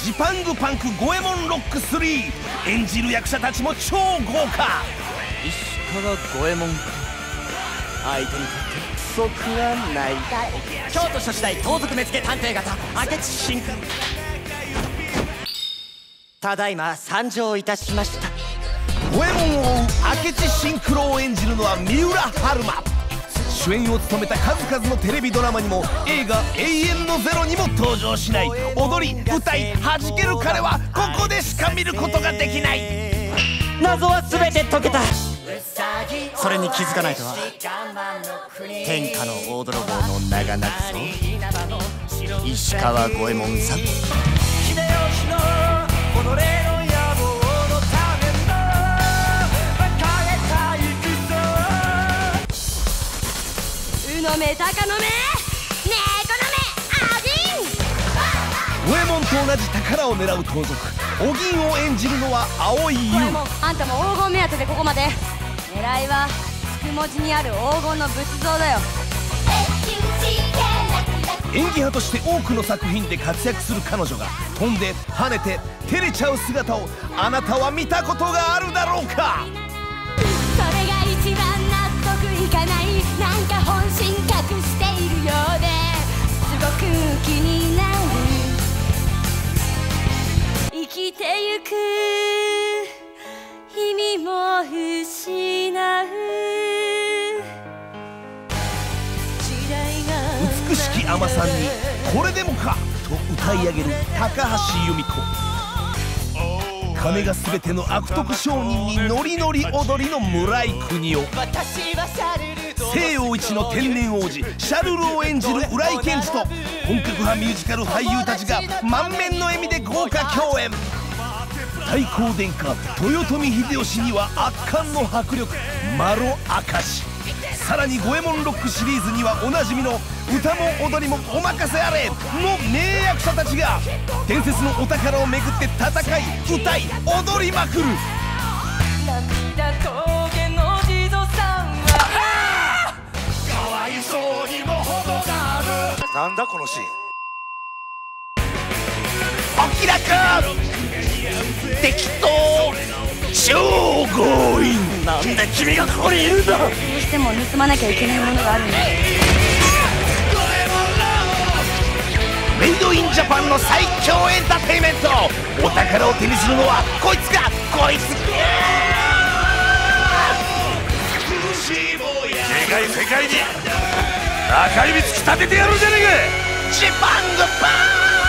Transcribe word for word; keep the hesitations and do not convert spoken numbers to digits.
ジパングパンク五右衛門ロックスリー。演じる役者たちも超豪華。 石川五右衛門か。相手にとって不足はない。京都諸時代盗賊目付探偵方明智真空。ただいま参上いたしました。 五右衛門を追う明智真九郎を演じるのは三浦春馬。主演を務めた数々のテレビドラマにも映画「永遠のゼロ」にも登場しない、踊り歌い弾ける彼はここでしか見ることができない。 謎は全て解けた。それに気づかないとは。天下の大泥棒の名がなくぞ、石川五右衛門さん。 のめたかのめねえこのめあぎん。 五右衛門と同じ宝を狙う盗賊お銀を演じるのは蒼井優。 五右衛門、あんたも黄金目当てでここまで。狙いはつく文字にある黄金の仏像だよ。 演技派として多くの作品で活躍する彼女が飛んで跳ねて照れちゃう姿をあなたは見たことがあるだろうか。 それが一番納得いかない。なんか本心隠しているようですごく気になる。生きてゆく意味も失う。 美しき海女さんにこれでもかと歌い上げる高橋由美子。金が全ての悪徳商人にノリノリ踊りの村井邦夫。西洋一の天然王子シャルルを演じる浦井健二と本格派ミュージカル俳優たちが満面の笑みで豪華共演。太閤殿下豊臣秀吉には圧巻の迫力マロ明石。さらに五右衛門ロックシリーズにはおなじみの歌も踊りもお任せあれの名役者たちが伝説のお宝をめぐって戦い歌い踊りまくる。 涙峠の地蔵さんはかわいそうにも程がある。 なんだこのシーン。 お気楽適当超強引。 なんで君がここにいるんだ。 どうしても盗まなきゃいけないものがあるんだ。 メイドインジャパンの最強エンターテイメント。お宝を手にするのはこいつかこいつか。 でかい世界に赤い道突き立ててやるじゃねえか。 ジパングパン